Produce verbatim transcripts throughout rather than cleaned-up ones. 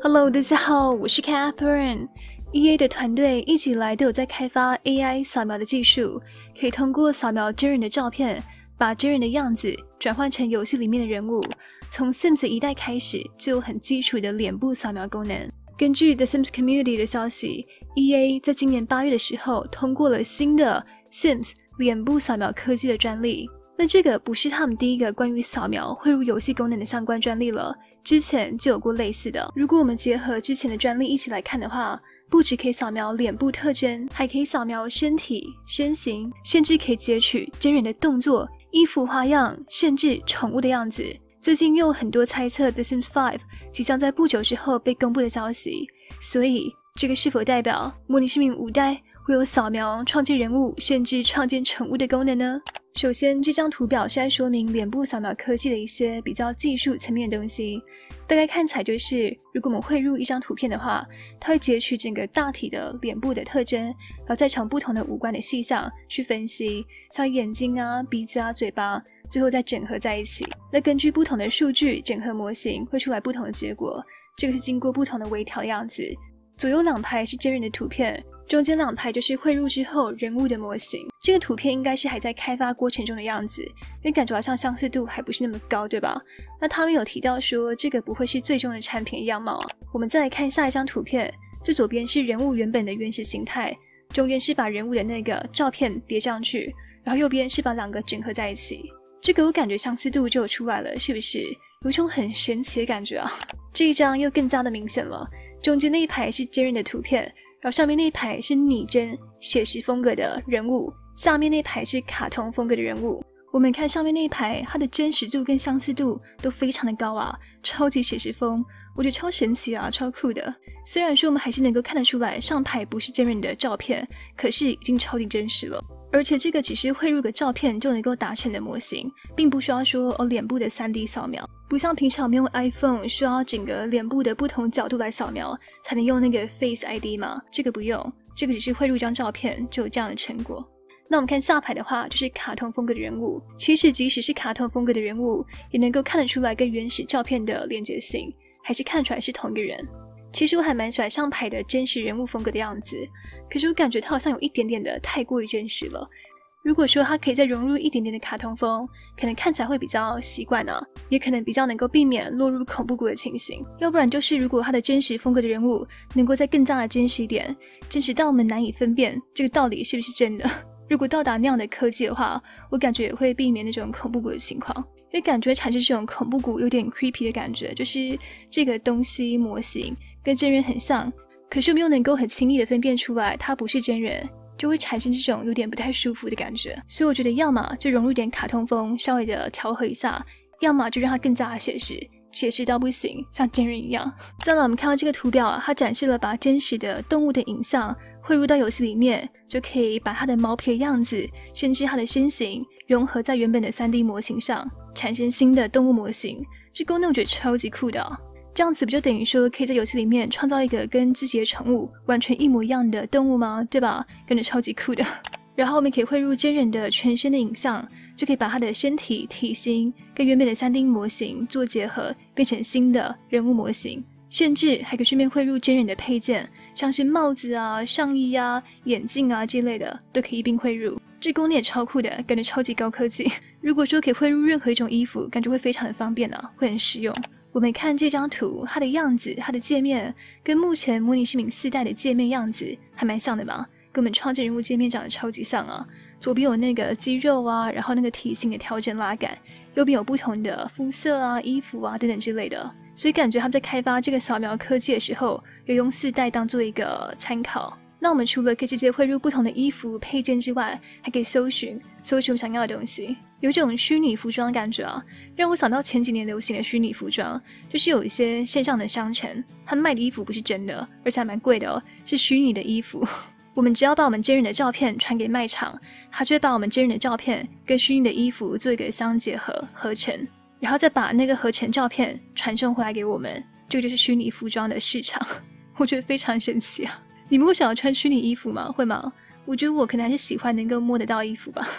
Hello， 大家好，我是 Catherine。E A 的团队一直以来都有在开发 A I 扫描的技术，可以通过扫描真人的照片，把真人的样子转换成游戏里面的人物。从 Sims 一代开始就有很基础的脸部扫描功能。根据 The Sims Community 的消息 ，E A 在今年八月的时候通过了新的 Sims 脸部扫描科技的专利。那这个不是他们第一个关于扫描汇入游戏功能的相关专利了，之前就有过类似的。如果我们结合之前的专利一起来看的话，不只可以扫描脸部特征，还可以扫描身体、身形，甚至可以截取真人的动作、衣服花样，甚至宠物的样子。最近又有很多猜测 The Sims 五即将在不久之后被公布的消息，所以这个是否代表模拟市民五代会有扫描、创建人物，甚至创建宠物的功能呢？首先，这张图表是在说明脸部扫描科技的一些比较技术层面的东西。大概看起来就是，如果我们汇入一张图片的话，它会截取整个大体的脸部的特征，然后再从不同的五官的细项去分析，像眼睛啊、鼻子啊、嘴巴，最后再整合在一起。那根据不同的数据整合模型，会出来不同的结果。这个是经过不同的微调的样子。左右两排是真人的图片，中间两排就是汇入之后人物的模型。这个图片应该是还在开发过程中的样子，因为感觉好像相似度还不是那么高，对吧？那他们有提到说这个不会是最终的产品的样貌啊。我们再来看下一张图片，最左边是人物原本的原始形态，中间是把人物的那个照片叠上去，然后右边是把两个整合在一起。这个我感觉相似度就有出来了，是不是？有一种很神奇的感觉啊。这一张又更加的明显了，中间那一排是真人的图片，然后上面那一排是拟真写实风格的人物，下面那一排是卡通风格的人物。我们看上面那一排，它的真实度跟相似度都非常的高啊，超级写实风，我觉得超神奇啊，超酷的。虽然说我们还是能够看得出来上排不是真人的照片，可是已经超级真实了。而且这个只是汇入个照片就能够达成的模型，并不需要说哦脸部的 三 D 扫描，不像平常我们用 iPhone 需要整个脸部的不同角度来扫描才能用那个 Face I D 嘛，这个不用，这个只是汇入一张照片就有这样的成果。那我们看下排的话，就是卡通风格的人物。其实即使是卡通风格的人物，也能够看得出来跟原始照片的连结性，还是看出来是同一个人。其实我还蛮喜欢上排的真实人物风格的样子，可是我感觉它好像有一点点的太过于真实了。如果说它可以再融入一点点的卡通风，可能看起来会比较习惯啊，也可能比较能够避免落入恐怖谷的情形。要不然就是如果它的真实风格的人物能够再更加的真实一点，真实到我们难以分辨这个到底是不是真的。如果到达那样的科技的话，我感觉也会避免那种恐怖谷的情况，因为感觉产生这种恐怖谷有点 creepy 的感觉，就是这个东西模型跟真人很像，可是我们又能够很轻易的分辨出来它不是真人，就会产生这种有点不太舒服的感觉。所以我觉得要么就融入一点卡通风，稍微的调和一下，要么就让它更加写实，写实到不行，像真人一样。再来我们看到这个图表啊，它展示了把真实的动物的影像汇入到游戏里面，就可以把它的毛皮的样子，甚至它的身形融合在原本的 三 D 模型上，产生新的动物模型。这功能我觉得超级酷的啊。这样子不就等于说可以在游戏里面创造一个跟自己的宠物完全一模一样的动物吗？对吧？感觉超级酷的。然后我们可以汇入真人的全身的影像，就可以把他的身体体型跟原本的 三 D 模型做结合，变成新的人物模型。甚至还可以顺便汇入真人的配件，像是帽子啊、上衣啊、眼镜啊之类的，都可以一并汇入。这功能也超酷的，感觉超级高科技。如果说可以汇入任何一种衣服，感觉会非常的方便啊，会很实用。我们看这张图，它的样子、它的界面跟目前模拟市民四代的界面样子还蛮像的嘛，跟我们创建人物界面长得超级像啊。左边有那个肌肉啊，然后那个体型的调整拉感，右边有不同的肤色啊、衣服啊等等之类的。所以感觉他们在开发这个扫描科技的时候，有用四代当做一个参考。那我们除了可以直接汇入不同的衣服配件之外，还可以搜寻搜寻我们想要的东西，有种虚拟服装的感觉啊，让我想到前几年流行的虚拟服装，就是有一些线上的商城，他们卖的衣服不是真的，而且还蛮贵的哦，是虚拟的衣服。我们只要把我们真人的照片传给卖场，他就会把我们真人的照片跟虚拟的衣服做一个相结合合成，然后再把那个合成照片传送回来给我们，这个就是虚拟服装的市场。我觉得非常神奇啊！你们会想要穿虚拟衣服吗？会吗？我觉得我可能还是喜欢能够摸得到衣服吧。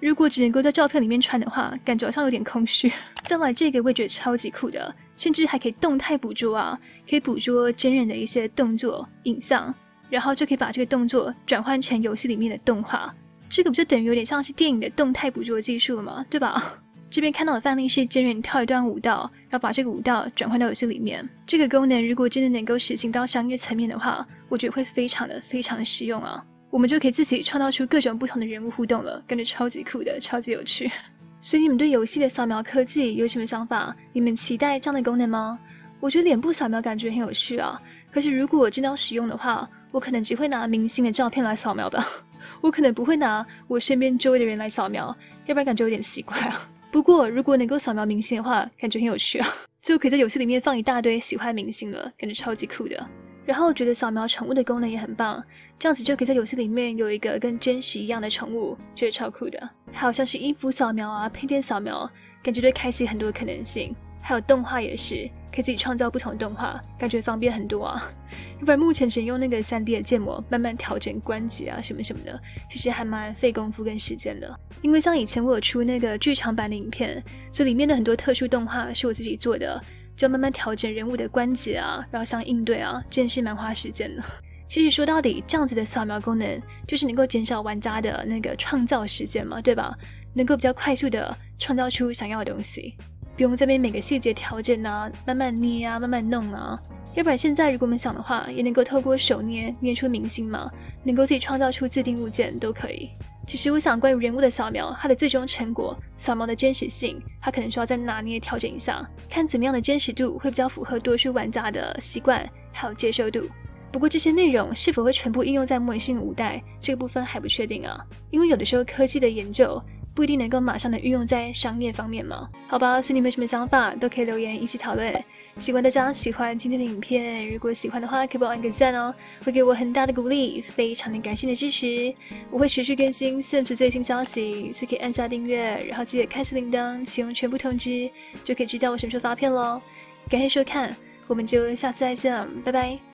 如果只能够在照片里面穿的话，感觉好像有点空虚。再来这个我也觉得超级酷的，甚至还可以动态捕捉啊，可以捕捉真人的一些动作、影像，然后就可以把这个动作转换成游戏里面的动画。这个不就等于有点像是电影的动态捕捉技术了吗？对吧？这边看到的范例是真人跳一段舞蹈，然后把这个舞蹈转换到游戏里面。这个功能如果真的能够实行到商业层面的话，我觉得会非常的非常的实用啊。我们就可以自己创造出各种不同的人物互动了，感觉超级酷的，超级有趣。所以你们对游戏的扫描科技有什么想法？你们期待这样的功能吗？我觉得脸部扫描感觉很有趣啊，可是如果我真的要使用的话，我可能只会拿明星的照片来扫描吧。我可能不会拿我身边周围的人来扫描，要不然感觉有点奇怪啊。不过如果能够扫描明星的话，感觉很有趣啊，就可以在游戏里面放一大堆喜欢明星了，感觉超级酷的。然后我觉得扫描宠物的功能也很棒，这样子就可以在游戏里面有一个跟真实一样的宠物，觉得超酷的。还有像是衣服扫描啊、配件扫描，感觉对开启很多可能性。还有动画也是，可以自己创造不同的动画，感觉方便很多啊。要不然目前只能用那个 三 D 的建模慢慢调整关节啊什么什么的，其实还蛮费功夫跟时间的。因为像以前我有出那个剧场版的影片，所以里面的很多特殊动画是我自己做的，就慢慢调整人物的关节啊，然后像应对啊，真是蛮花时间的。其实说到底，这样子的扫描功能就是能够减少玩家的那个创造时间嘛，对吧？能够比较快速的创造出想要的东西，不用这边每个细节调整啊，慢慢捏啊，慢慢弄啊。要不然现在如果我们想的话，也能够透过手捏捏出明星嘛，能够自己创造出自定物件都可以。其实我想关于人物的扫描，它的最终成果扫描的真实性，它可能需要再拿捏调整一下，看怎么样的真实度会比较符合多数玩家的习惯还有接受度。不过这些内容是否会全部应用在模拟性五代，这个部分还不确定啊，因为有的时候科技的研究不一定能够马上的运用在商业方面嘛。好吧，所以你们有什么想法都可以留言一起讨论。希望大家喜欢今天的影片，如果喜欢的话可以帮我按个赞哦，会给我很大的鼓励，非常的感谢你的支持。我会持续更新 Sims 最新消息，所以可以按下订阅，然后记得开启铃铛，启用全部通知，就可以知道我什么时候发片咯。感谢收看，我们就下次再见了，拜拜。